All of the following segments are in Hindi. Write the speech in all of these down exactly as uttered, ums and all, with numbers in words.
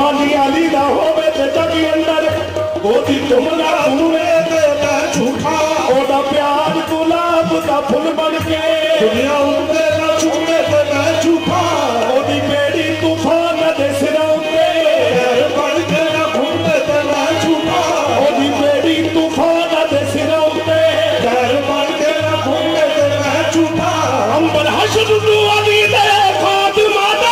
माली आली दा होवे ते जगी अंदर गोदी चुमना तूने ते मैं झूठा ओदा प्यार गुलाब दा फुल बन के दुनिया उते ना चुमे ते मैं झूठा ओदी बेड़ी तूफान दे सिरा उते बन के ना घूमे ते मैं झूठा ओदी बेड़ी तूफान दे सिरा उते बन के ना घूमे ते मैं झूठा अंबर हशर दुआली दे फातिमा दा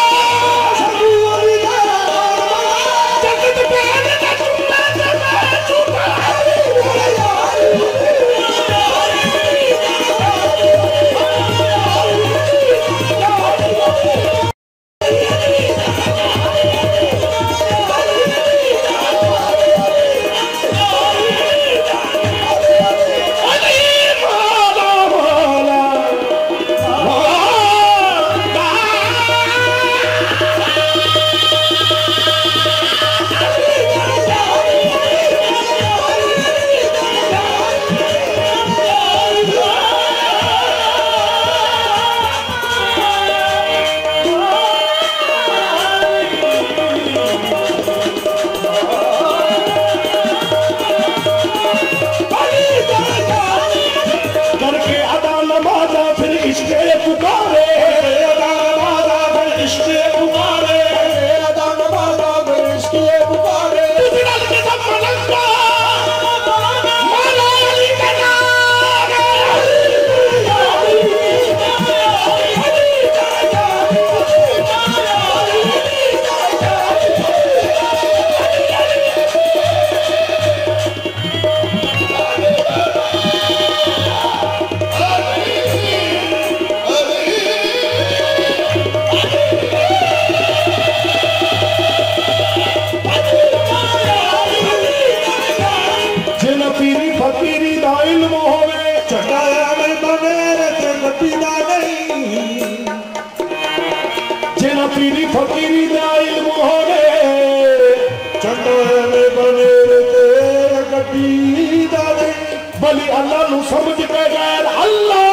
बली अल्लाह नू समझ के गैर अल्लाह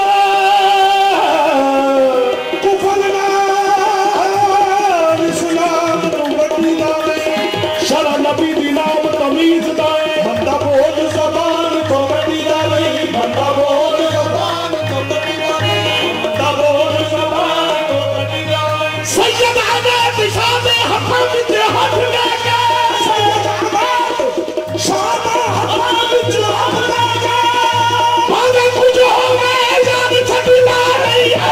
कुफर नाम इस्लाम नू वड्डी दावे शरा नबी दी नाम तमीज दाए बंदा बोल ज़बान तो वड्डी दावे बंदा बोल ज़बान तो वड्डी दावे बंदा बोल ज़बान तो वड्डी दावे सैयद अहमद शाह हक़ विच हाथ लेके सैयद अहमद शाह हक़ विच हाथ लेके कुछ हो गए जान छठी ला रही है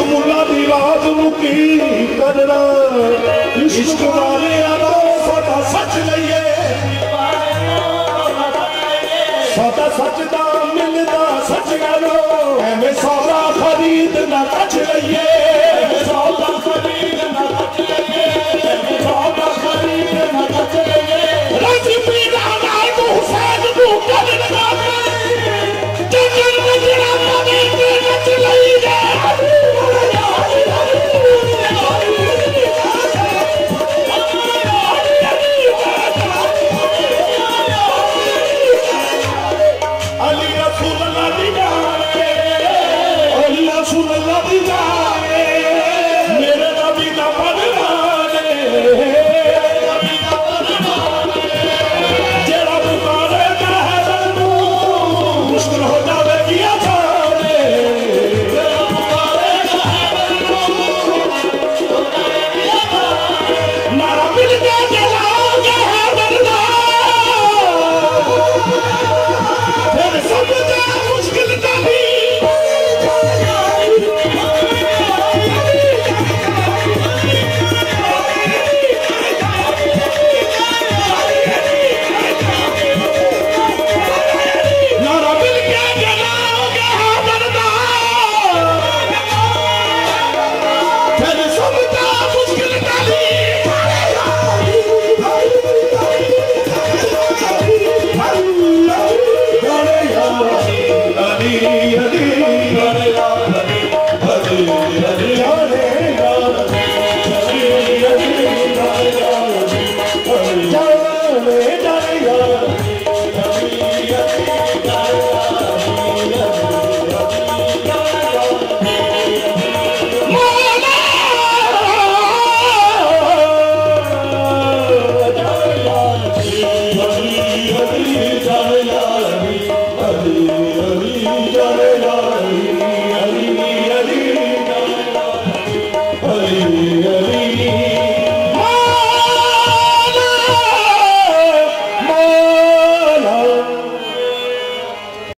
मुला दी राज मुकी करना इश्क वाले आलो सादा सच लइए सादा सच दा मिलदा सच गलो एवें सौदा खरीद ना सच लइए सौदा खरीद ना सच लइए सौदा खरीद ना सच लइए राजी पीड़ा नाल तू हुसैन तू कर लगा जंगल में जरा पावे ते सच लइए अली रसूल